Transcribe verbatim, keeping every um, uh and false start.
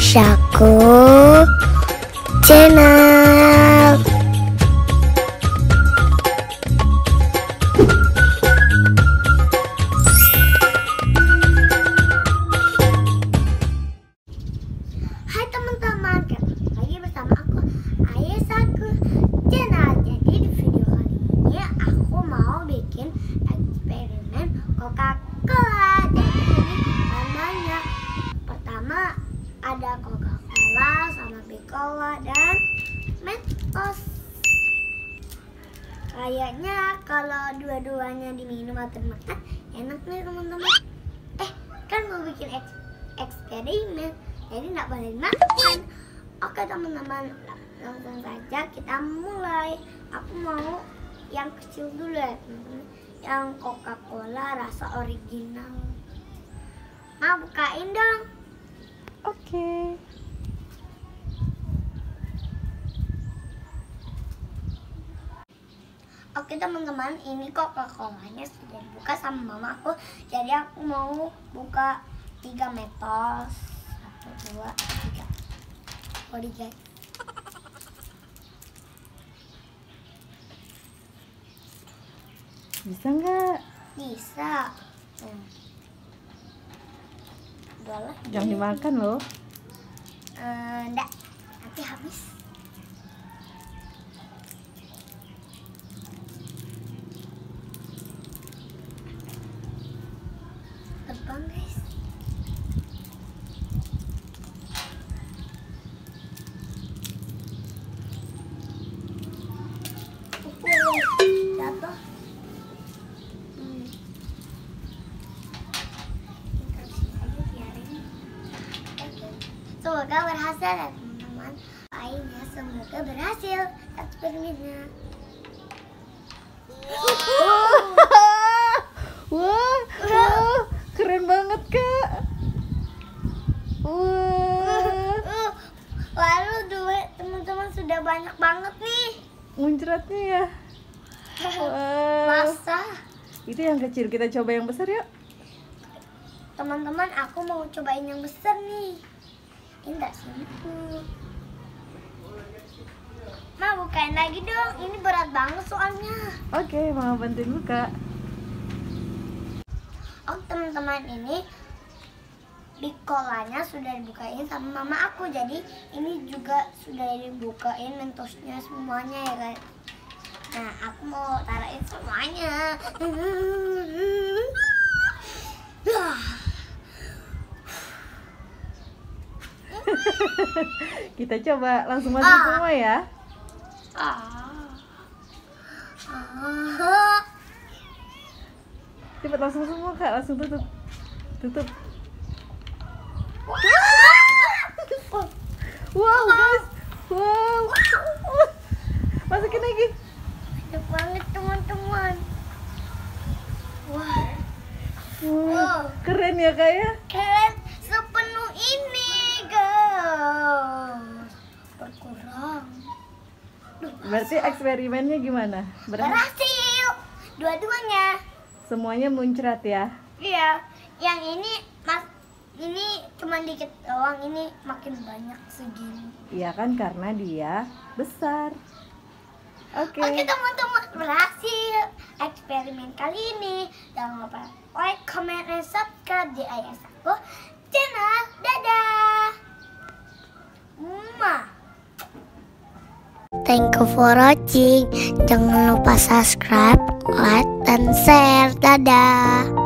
Aisyahku channel. Hai teman-teman, lagi bersama aku Aisyahku channel. Jadi di video kali ini aku mau bikin eksperimen Coca-Cola. Jadi ini bahannya pertama ada Coca-Cola sama Bicola dan Mentos. Kayaknya kalau dua-duanya diminum atau dimakan enak nih teman-teman. Eh kan mau bikin eks eksperimen, jadi nggak boleh dimakan. Oke teman-teman, langsung saja kita mulai. Aku mau yang kecil dulu ya teman-teman, yang Coca-Cola rasa original. Mau bukain dong. Oke. Okay. Oke teman-teman, ini Coca-Colanya sudah dibuka sama mama aku. Jadi aku mau buka tiga Mentos. Satu, dua, tiga. Sorry guys. Bisa nggak? Bisa. Hmm. Udahlah. Jangan dimakan loh. Eh, enggak, nanti habis. Terbang guys. Jatuh. Hmm. Semoga berhasil ya teman-teman. Lainnya semoga berhasil eksperimennya. Wah, wah, wah, keren banget kak. Wah, Lalu duit teman-teman sudah banyak banget nih. muncratnya ya. Wah, Masa itu yang kecil, kita coba yang besar yuk. teman-teman, aku mau cobain yang besar nih. Ini enggak simple. Ma, bukain lagi dong. Ini berat banget soalnya. Oke, mama bantuin buka. Oh teman-teman, ini Bicolanya sudah dibukain sama mama aku. Jadi ini juga sudah dibukain Mentosnya semuanya ya guys. Nah, aku mau taruhin semuanya. Kita coba langsung masuk Ah. semua ya. Ah. Ah. Cepet langsung semua kak, langsung tutup. Tutup. Wow guys, wow. Masukin lagi. Banyak banget teman-teman. Wah, Wow, Wow. keren ya kak ya. keren sepenuh ini guys. Berkurang. Duh, Berarti eksperimennya gimana? Berhasil? berhasil dua-duanya. Semuanya muncrat ya. Iya, yang ini mas ini cuma dikit doang, ini makin banyak segini. Iya kan, karena dia besar. Oke. Oke teman-teman, berhasil eksperimen kali ini. Jangan lupa like, comment, dan subscribe di Aisyahku channel. Dadah. Mwah. Thank you for watching. Jangan lupa subscribe, like, dan share. Dadah.